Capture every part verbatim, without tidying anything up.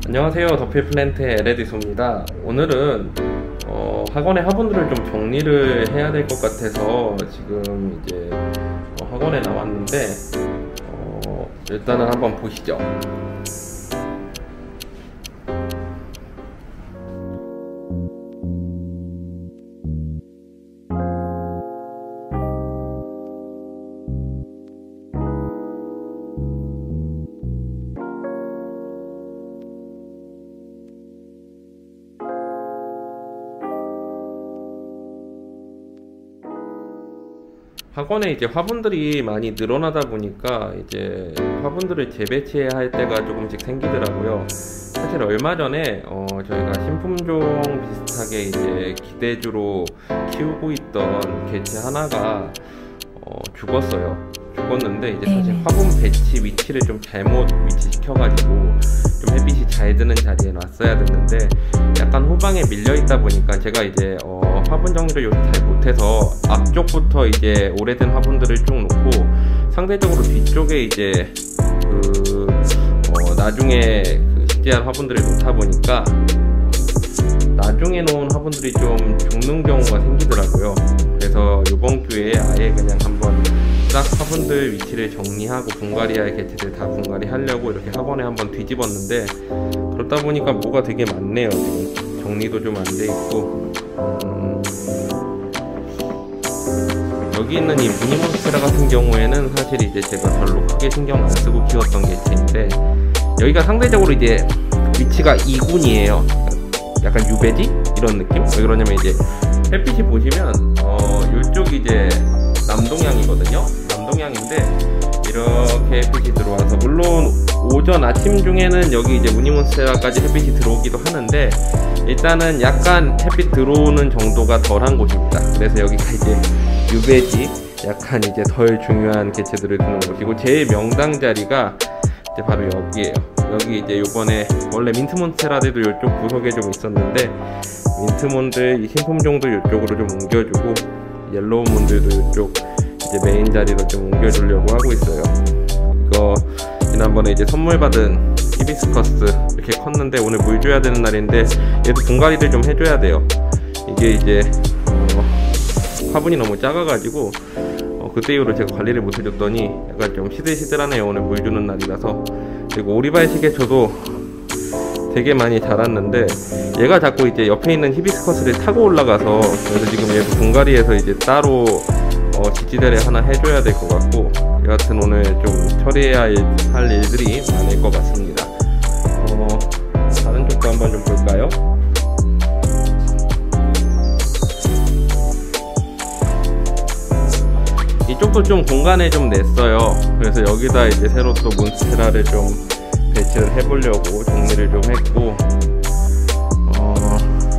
안녕하세요, 더필플랜트의 엘에디소입니다. 오늘은 어, 학원의 화분들을 좀 정리를 해야 될 것 같아서 지금 이제 어, 학원에 나왔는데 어, 일단은 한번 보시죠. 학원에 이제 화분들이 많이 늘어나다 보니까 이제 화분들을 재배치해야 할 때가 조금씩 생기더라고요. 사실 얼마 전에 어 저희가 신품종 비슷하게 이제 기대주로 키우고 있던 개체 하나가 어 죽었어요. 죽었는데 이제 사실 화분 배치 위치를 좀 잘못 위치시켜가지고 좀 햇빛이 잘 드는 자리에 놨어야 됐는데 약간 후방에 밀려 있다 보니까 제가 이제 어 화분 정리를 요새 잘 못해서 앞쪽부터 이제 오래된 화분들을 쭉 놓고 상대적으로 뒤쪽에 이제 그 어 나중에 그 식재한 화분들을 놓다 보니까 나중에 놓은 화분들이 좀 죽는 경우가 생기더라고요. 그래서 이번 기회에 아예 그냥 한번 싹 화분들 위치를 정리하고 분갈이할 개체들 다 분갈이 하려고 이렇게 학원에 한번 뒤집었는데 그러다 보니까 뭐가 되게 많네요. 지금 정리도 좀 안 돼 있고 음 여기 있는 이 무늬몬스테라 같은 경우에는 사실 이제 제가 별로 크게 신경 안 쓰고 키웠던 개체인데 여기가 상대적으로 이제 위치가 이 군이에요. 약간 유배지? 이런 느낌? 왜 그러냐면 이제 햇빛이 보시면 어 이쪽이 이제 남동향이거든요. 남동향인데 이렇게 햇빛이 들어와서 물론 오전 아침 중에는 여기 이제 무늬몬스테라까지 햇빛이 들어오기도 하는데 일단은 약간 햇빛 들어오는 정도가 덜한 곳입니다. 그래서 여기가 이제 유배지 약간 이제 덜 중요한 개체들을 두는 곳이고 제일 명당 자리가 이제 바로 여기에요. 여기 이제 요번에 원래 민트몬스테라들도 이쪽 구석에 좀 있었는데 민트몬들 이 신품종도 이쪽으로 좀 옮겨주고 옐로우몬들도 이쪽 이제 메인 자리로 좀 옮겨주려고 하고 있어요. 이거 지난번에 이제 선물 받은 히비스커스 이렇게 컸는데 오늘 물 줘야 되는 날인데 얘도 분갈이를 좀 해줘야 돼요. 이게 이제 어 화분이 너무 작아가지고 어 그때 이후로 제가 관리를 못 해줬더니 약간 좀 시들시들하네요. 오늘 물 주는 날이라서. 그리고 오리발 시계초도 되게 많이 자랐는데 얘가 자꾸 이제 옆에 있는 히비스커스를 타고 올라가서 그래서 지금 얘도 분갈이해서 이제 따로 어 지지대를 하나 해줘야 될 것 같고 여하튼 오늘 좀 처리해야 할 일들이 많을 것 같습니다. 어 다른 쪽도 한번 좀 볼까요? 이쪽도 좀 공간을 좀 냈어요. 그래서 여기다 이제 새로 또 몬스테라를 좀 배치를 해보려고 정리를 좀 했고 어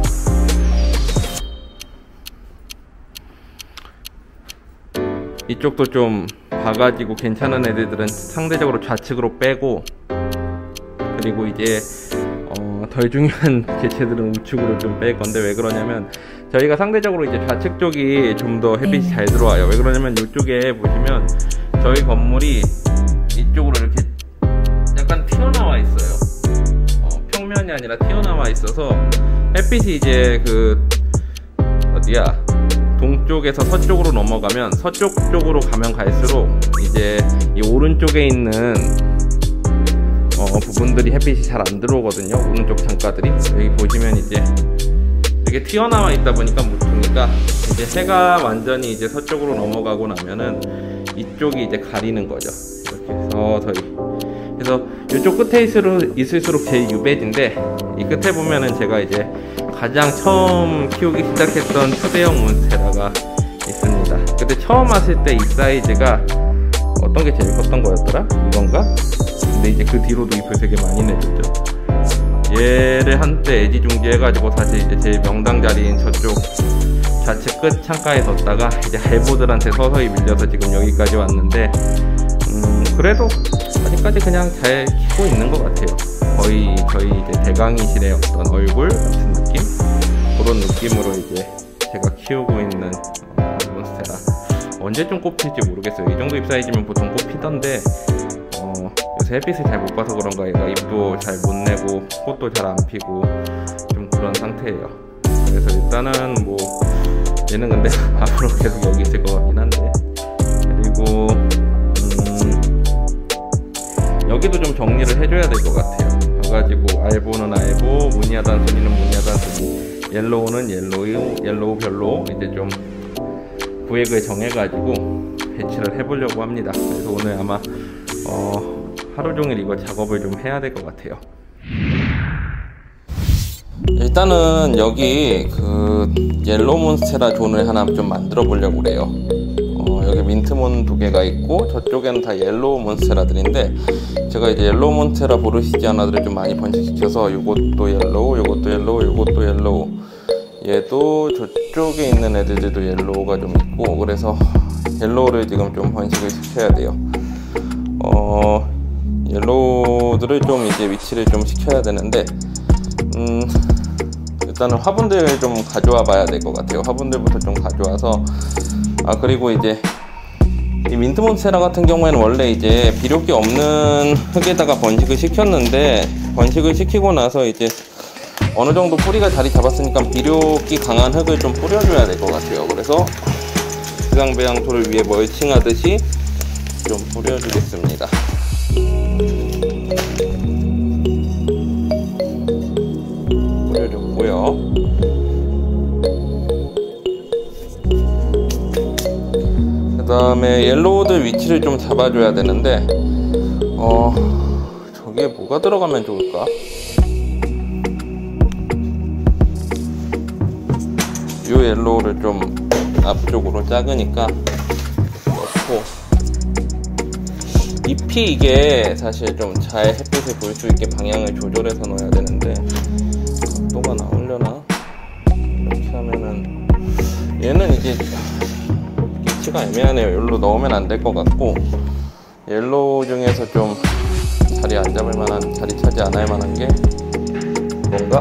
이쪽도 좀 봐가지고 괜찮은 애들은 상대적으로 좌측으로 빼고 그리고 이제 어 덜 중요한 개체들은 우측으로 좀 뺄 건데 왜 그러냐면 저희가 상대적으로 이제 좌측 쪽이 좀 더 햇빛이 잘 들어와요. 왜 그러냐면 이쪽에 보시면 저희 건물이 이쪽으로 이렇게 약간 튀어나와 있어요. 어, 평면이 아니라 튀어나와 있어서 햇빛이 이제 그 어디야 동쪽에서 서쪽으로 넘어가면 서쪽 쪽으로 가면 갈수록 이제 이 오른쪽에 있는 어, 부분들이 햇빛이 잘 안 들어오거든요. 오른쪽 창가들이 여기 보시면 이제 이렇게 튀어나와 있다 보니까 무퉁이가 이제 해가 완전히 이제 서쪽으로 넘어가고 나면은 이쪽이 이제 가리는 거죠. 이렇게 서서히. 그래서 이쪽 끝에 있을수록, 있을수록 제일 유배지인데 이 끝에 보면은 제가 이제 가장 처음 키우기 시작했던 초대형 몬스테라가 있습니다. 그때 처음 왔을 때 이 사이즈가 어떤 게 제일 컸던 거였더라? 이건가? 근데 이제 그 뒤로도 잎을 되게 많이 내줬죠. 얘를 한때 애지중지 해가지고 사실 이제 제일 명당 자리인 저쪽 좌측 끝 창가에 뒀다가 이제 할보들한테 서서히 밀려서 지금 여기까지 왔는데 음 그래도 아직까지 그냥 잘 키고 있는 것 같아요. 거의 저희 이제 대강이실의 어떤 얼굴 같은 느낌? 그런 느낌으로 이제 제가 키우고 있는 어, 몬스테라. 언제쯤 꽃 필지 모르겠어요. 이 정도 잎 사이즈면 보통 꽃 피던데 어, 그래서 햇빛을 잘 못 봐서 그런가 얘가 잎도 잘 못 내고 꽃도 잘 안 피고 좀 그런 상태예요. 그래서 일단은 뭐 얘는 근데 앞으로 계속 여기 있을 것 같긴 한데, 그리고 음 여기도 좀 정리를 해줘야 될 것 같아요. 가가지고 알보는 알보, 무늬아 단순이는 무늬아 단순이, 옐로우는 옐로우, 옐로우 별로 이제 좀 구획을 정해가지고 배치를 해보려고 합니다. 그래서 오늘 아마 어, 하루 종일 이거 작업을 좀 해야 될 것 같아요. 일단은 여기 그 옐로우 몬스테라 존을 하나 좀 만들어 보려고 그래요. 어, 여기 민트몬 두 개가 있고 저쪽에는 다 옐로우 몬스테라들인데, 제가 이제 옐로우 몬스테라 보르시지아나들을 좀 많이 번식시켜서 요것도 옐로우, 요것도 옐로우, 요것도 옐로우, 얘도 저쪽에 있는 애들도 옐로우가 좀 있고, 그래서 옐로우를 지금 좀 번식을 시켜야 돼요. 어, 옐로우들을 좀 이제 위치를 좀 시켜야 되는데, 음, 일단은 화분들을 좀 가져와 봐야 될 것 같아요. 화분들부터 좀 가져와서, 아, 그리고 이제 이 민트몬스테라 같은 경우에는 원래 이제 비료기 없는 흙에다가 번식을 시켰는데, 번식을 시키고 나서 이제 어느 정도 뿌리가 자리 잡았으니까 비료기 강한 흙을 좀 뿌려줘야 될 것 같아요. 그래서 지상배양토를 위에 멀칭하듯이 좀 뿌려주겠습니다. 뿌려줬고요. 그 다음에 옐로우들 위치를 좀 잡아줘야 되는데, 어 저기에 뭐가 들어가면 좋을까? 요 옐로우를 좀 앞쪽으로 작으니까 넣고, 잎이 이게 사실 좀 잘 햇빛을 볼 수 있게 방향을 조절해서 넣어야 되는데 각도가 나오려나? 이렇게 하면은 얘는 이제 위치가 애매하네요. 여기로 넣으면 안 될 것 같고, 옐로우 중에서 좀 자리 안 잡을 만한, 자리 차지 안 할 만한 게 뭔가?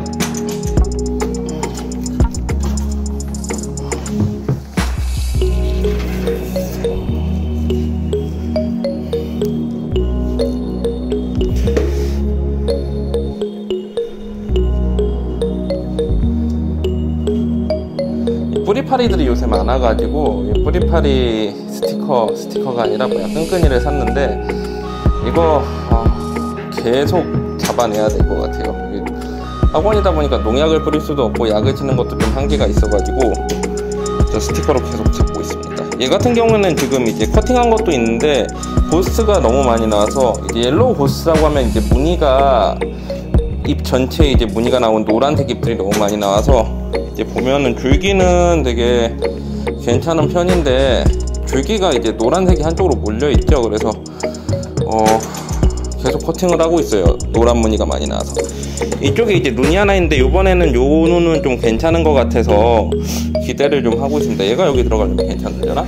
뿌리파리들이 요새 많아가지고 뿌리파리 스티커, 스티커가 아니라 뭐야 끈끈이를 샀는데, 이거 어, 계속 잡아내야 될 것 같아요. 학원이다 보니까 농약을 뿌릴 수도 없고 약을 치는 것도 좀 한계가 있어가지고 저 스티커로 계속 잡고 있습니다. 얘 같은 경우는 지금 이제 커팅한 것도 있는데 고스트가 너무 많이 나와서, 이제 옐로우 고스트라고 하면 이제 무늬가 잎 전체에 이제 무늬가 나온 노란색 잎들이 너무 많이 나와서, 이제 보면은 줄기는 되게 괜찮은 편인데 줄기가 이제 노란색이 한쪽으로 몰려 있죠. 그래서 어 계속 커팅을 하고 있어요. 노란 무늬가 많이 나와서. 이쪽에 이제 눈이 하나 있는데 요번에는 요 눈은 좀 괜찮은 것 같아서 기대를 좀 하고 있습니다. 얘가 여기 들어가려면 괜찮으려나?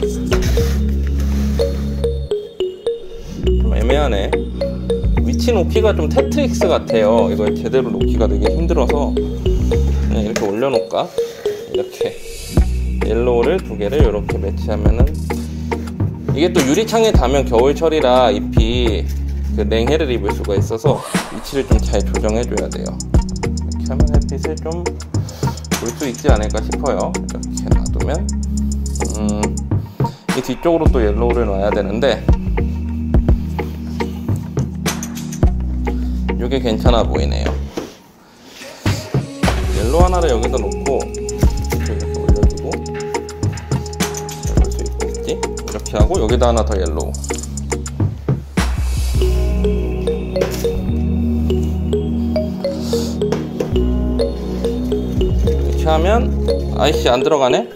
좀 애매하네. 위치 놓기가 좀 테트릭스 같아요. 이걸 제대로 놓기가 되게 힘들어서 그냥 이렇게 올려놓을까? 이렇게 옐로우를 두 개를 이렇게 매치하면은, 이게 또 유리창에 닿으면 겨울철이라 잎이 그 냉해를 입을 수가 있어서 위치를 좀 잘 조정해줘야 돼요. 이렇게 하면 햇빛을 좀 볼 수 있지 않을까 싶어요. 이렇게 놔두면 음, 이 뒤쪽으로 또 옐로우를 놔야 되는데, 이게 괜찮아 보이네요. 옐로우 하나를 여기다 놓고 이렇게 올려주고, 잘 볼 수 있겠지? 이렇게 하고 여기다 하나 더 옐로우. 이렇게 하면 아이씨 안 들어가네?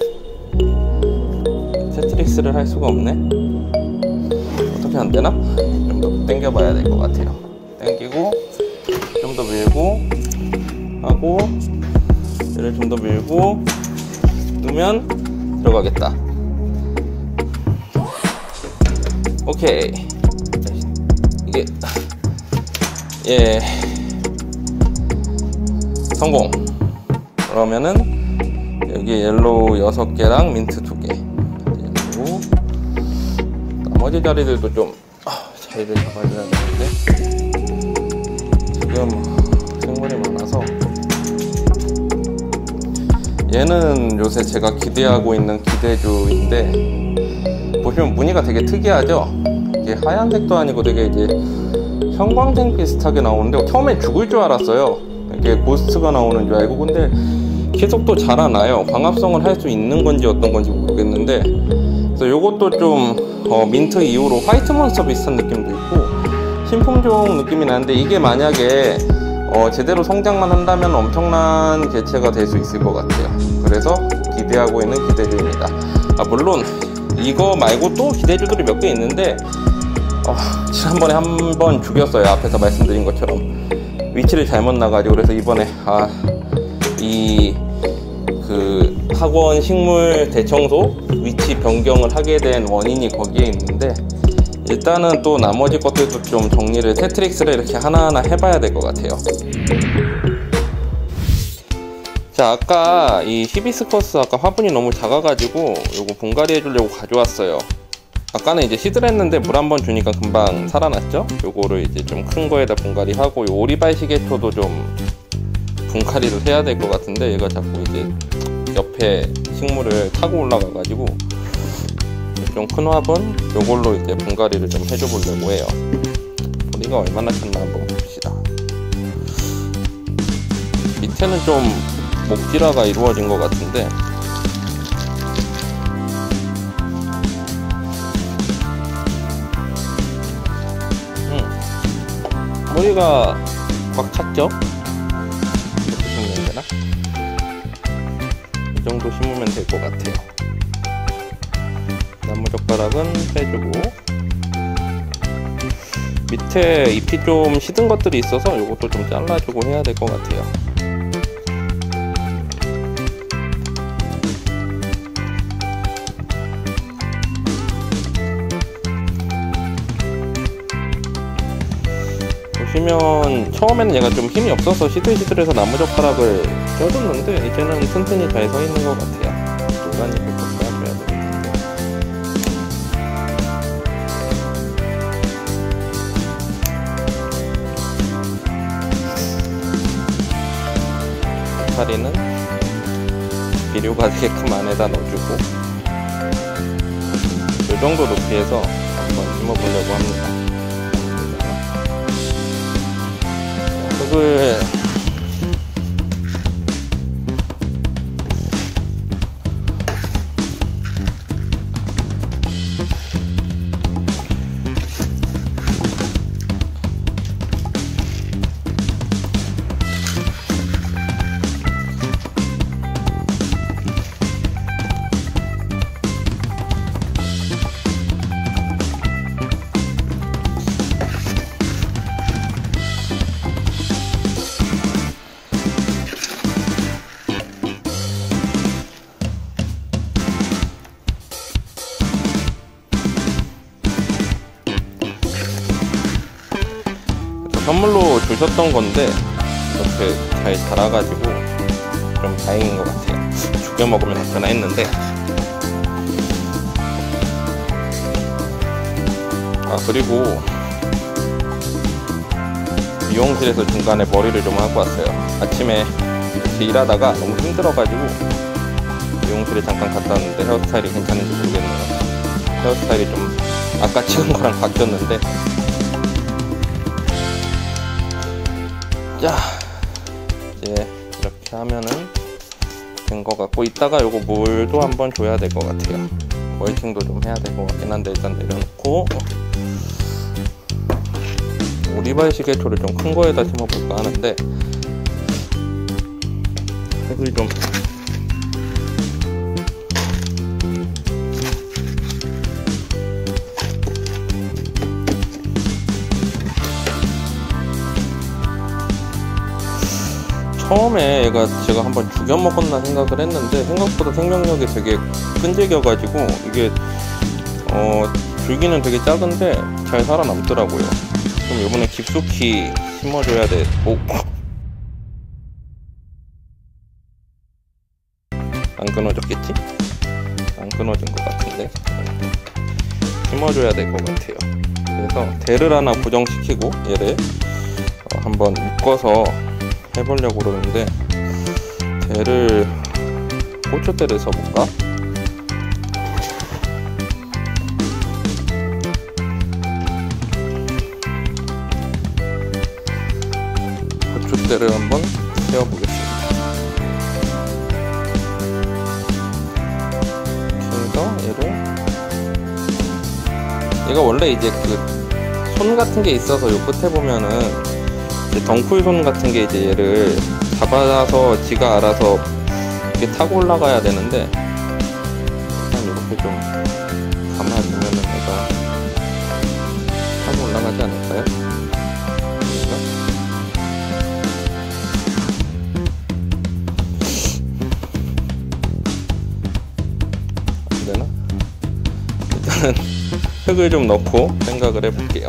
테트릭스를 할 수가 없네. 어떻게 안 되나? 좀 더 당겨 봐야 될 것 같아요. 당기고 좀 더 밀고 하고, 얘를 좀 더 밀고 누면 들어가겠다. 오케이. 이게 예 성공. 그러면은 여기 옐로우 여섯 개랑 민트 두 개. 그리고 나머지 자리들도 좀 자리를 잡아줘야 되는데 지금 생물이 많아서. 얘는 요새 제가 기대하고 있는 기대주인데, 보시면 무늬가 되게 특이하죠? 이게 하얀색도 아니고 되게 이제 형광색 비슷하게 나오는데, 처음엔 죽을 줄 알았어요. 이게 고스트가 나오는 줄 알고. 근데 계속 또 자라나요. 광합성을 할 수 있는 건지 어떤 건지 모르겠는데, 그래서 요것도 좀 어, 민트 이후로 화이트 몬스터 비슷한 느낌도 있고 신품종 느낌이 나는데, 이게 만약에 어, 제대로 성장만 한다면 엄청난 개체가 될 수 있을 것 같아요. 그래서 기대하고 있는 기대주입니다. 아, 물론 이거 말고 또 기대주들이 몇 개 있는데 어, 지난번에 한 번 죽였어요. 앞에서 말씀드린 것처럼 위치를 잘못 나가지고. 그래서 이번에 아, 이 그 학원 식물 대청소 위치 변경을 하게 된 원인이 거기에 있는데, 일단은 또 나머지 것들도 좀 정리를, 테트릭스를 이렇게 하나하나 해봐야 될 것 같아요. 자, 아까 이 히비스커스 아까 화분이 너무 작아가지고 요거 분갈이 해주려고 가져왔어요. 아까는 이제 시드를 했는데 물 한번 주니까 금방 살아났죠? 요거를 이제 좀 큰 거에다 분갈이 하고, 요 오리발 시계초도 좀 분갈이를 해야 될 것 같은데, 얘가 자꾸 이제 옆에 식물을 타고 올라가가지고 좀 큰 화분 요걸로 이제 분갈이를 좀 해줘 보려고 해요. 뿌리가 얼마나 찼나 한번 봅시다. 밑에는 좀 목질화가 이루어진 것 같은데, 음, 뿌리가 꽉 찼죠? 이렇게 심으면 되나? 이 정도 심으면 될 것 같아요. 나무젓가락은 빼주고, 밑에 잎이 좀 시든 것들이 있어서 이것도 좀 잘라주고 해야 될 것 같아요. 보시면 처음에는 얘가 좀 힘이 없어서 시들시들해서 나무젓가락을 껴줬는데, 이제는 튼튼히 잘 서 있는 것 같아요. 노란이 꼭 빼줘야 되겠는데. 다리는 비료가 되게끔 안에다 넣어주고, 이 정도 높이에서 한번 심어보려고 합니다. 흙을 선물로 주셨던 건데 이렇게 잘 자라가지고 좀 다행인 것 같아요. 죽여 먹으면 어쩌나 했는데. 아, 그리고 미용실에서 중간에 머리를 좀 하고 왔어요. 아침에 같이 일하다가 너무 힘들어가지고 미용실에 잠깐 갔다 왔는데 헤어스타일이 괜찮은지 모르겠네요. 헤어스타일이 좀 아까 찍은 거랑 바뀌었는데. 자, 이제 이렇게 하면은 된 것 같고, 이따가 요거 물도 한번 줘야 될 것 같아요. 멀칭도 좀 해야 될 것 같긴 한데, 일단 내려놓고 오리발 시계초를 좀 큰 거에다 심어볼까 하는데, 흙을 좀 처음에 얘가 제가 한번 죽여 먹었나 생각을 했는데, 생각보다 생명력이 되게 끈질겨가지고 이게 어 줄기는 되게 작은데 잘 살아남더라고요. 그럼 이번에 깊숙이 심어줘야 돼. 오. 안 끊어졌겠지? 안 끊어진 것 같은데 심어줘야 될 것 같아요. 그래서 대를 하나 고정시키고 얘를 어, 한번 묶어서 해보려고 그러는데, 대를 고추대를 써볼까? 고추대를 한번 세워보겠습니다. 그래서 얘를, 얘가 원래 이제 그 손 같은 게 있어서 요 끝에 보면은 덩쿨 손 같은 게 이제 얘를 잡아서 지가 알아서 이렇게 타고 올라가야 되는데, 일단 이렇게 좀 가만히 보면은 얘가 타고 올라가지 않을까요? 안 되나? 일단은 흙을 좀 넣고 생각을 해볼게요.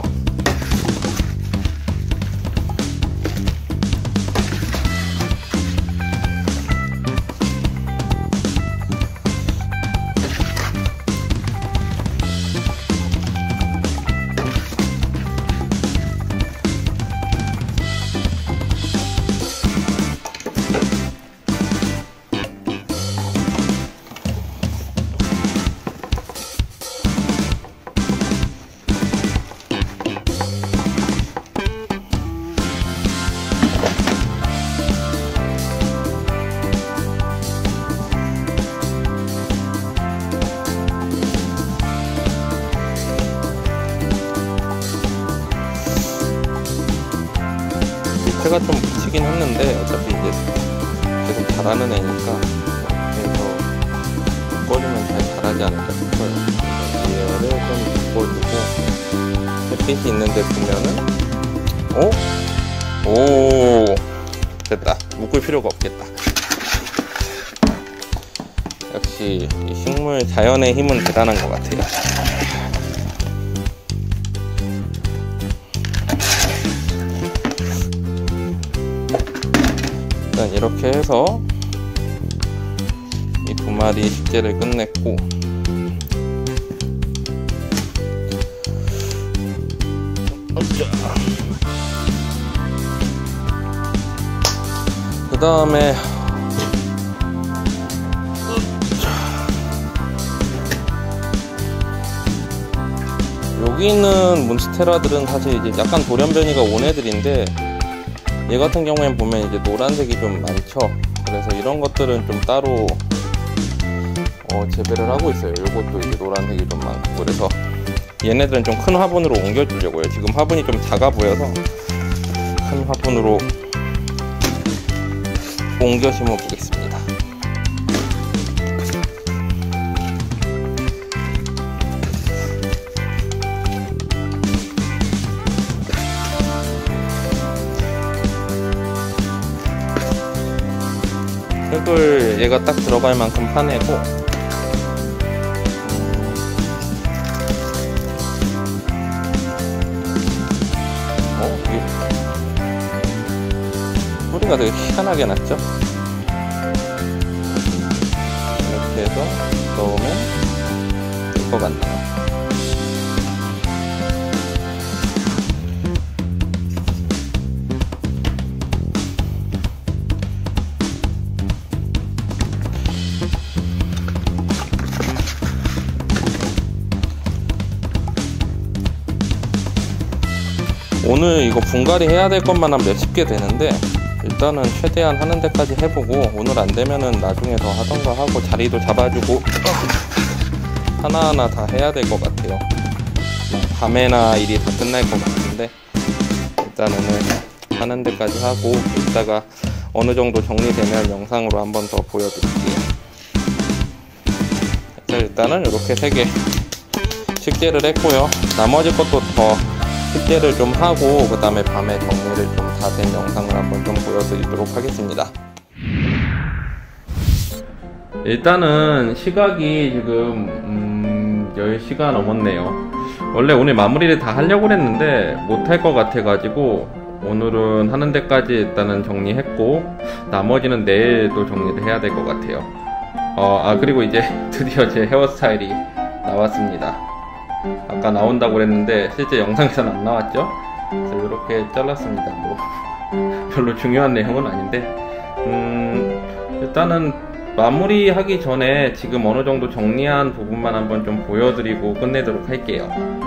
밑에가 좀 묻히긴 했는데 어차피 이제 계속 자라는 애니까 그래서 묶어주면 잘 자라지 않을까 싶어요. 얘를 좀 묶어주고 햇빛이 있는데 보면은, 어? 오, 됐다. 묶을 필요가 없겠다. 역시 이 식물 자연의 힘은 대단한 것 같아요. 일단 이렇게 해서 이 두 마리 식재를 끝냈고, 그 다음에 여기 있는 몬스테라들은 사실 이제 약간 돌연변이가 온 애들인데, 얘 같은 경우엔 보면 이제 노란색이 좀 많죠. 그래서 이런 것들은 좀 따로 어, 재배를 하고 있어요. 요것도 이제 노란색이 좀 많고, 그래서 얘네들은 좀 큰 화분으로 옮겨 주려고요. 지금 화분이 좀 작아 보여서 큰 화분으로 옮겨 심어 보겠습니다. 흙을 얘가 딱 들어갈 만큼 파내고, 어? 이 뿌리가 되게 희한하게 났죠? 이렇게 해서 넣으면 될 것 같네요. 오늘 이거 분갈이 해야 될 것만 한 몇십 개 되는데, 일단은 최대한 하는 데까지 해보고, 오늘 안 되면은 나중에 더 하던가 하고 자리도 잡아주고 하나하나 다 해야 될 것 같아요. 밤에나 일이 다 끝날 것 같은데, 일단은 하는 데까지 하고, 이따가 어느 정도 정리되면 영상으로 한번 더 보여드릴게요. 일단은 이렇게 세 개 식재를 했고요. 나머지 것도 더 식재를 좀 하고, 그 다음에 밤에 정리를 좀 다 된 영상을 한번 좀 보여드리도록 하겠습니다. 일단은 시각이 지금 음, 열 시가 넘었네요. 원래 오늘 마무리를 다 하려고 했는데 못할 것 같아 가지고 오늘은 하는 데까지 일단은 정리했고, 나머지는 내일도 정리를 해야 될 것 같아요. 어, 아 그리고 이제 드디어 제 헤어스타일이 나왔습니다. 아까 나온다고 그랬는데 실제 영상에서는 안 나왔죠. 그래서 이렇게 잘랐습니다. 뭐 별로 중요한 내용은 아닌데 음, 일단은 마무리하기 전에 지금 어느 정도 정리한 부분만 한번 좀 보여드리고 끝내도록 할게요.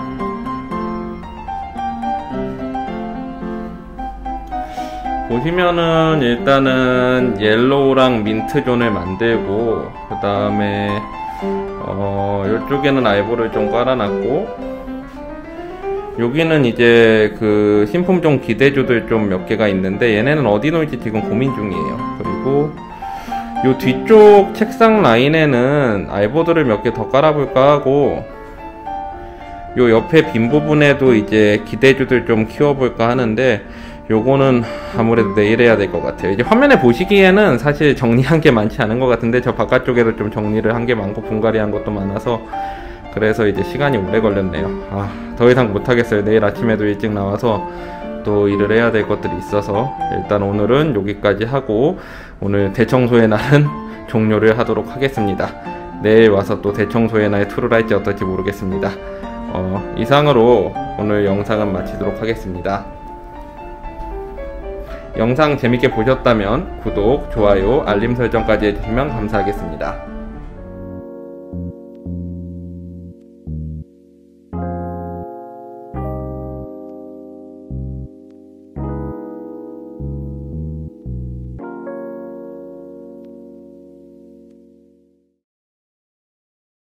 보시면은 일단은 옐로우랑 민트존을 만들고 그 다음에 어 이쪽에는 아이보를 좀 깔아놨고 여기는 이제 그 신품종 기대주들 좀 몇 개가 있는데 얘네는 어디 놓을지 지금 고민 중이에요. 그리고 요 뒤쪽 책상 라인에는 아이보드를 몇 개 더 깔아볼까 하고 요 옆에 빈 부분에도 이제 기대주들 좀 키워볼까 하는데 요거는 아무래도 내일 해야 될 것 같아요. 이제 화면에 보시기에는 사실 정리한 게 많지 않은 것 같은데 저 바깥쪽에도 좀 정리를 한 게 많고 분갈이한 것도 많아서 그래서 이제 시간이 오래 걸렸네요. 아, 더 이상 못하겠어요. 내일 아침에도 일찍 나와서 또 일을 해야 될 것들이 있어서 일단 오늘은 여기까지 하고 오늘 대청소의 날은 종료를 하도록 하겠습니다. 내일 와서 또 대청소의 날 투를 할지 어떨지 모르겠습니다. 어, 이상으로 오늘 영상은 마치도록 하겠습니다. 영상 재밌게 보셨다면 구독, 좋아요, 알림 설정까지 해주시면 감사하겠습니다.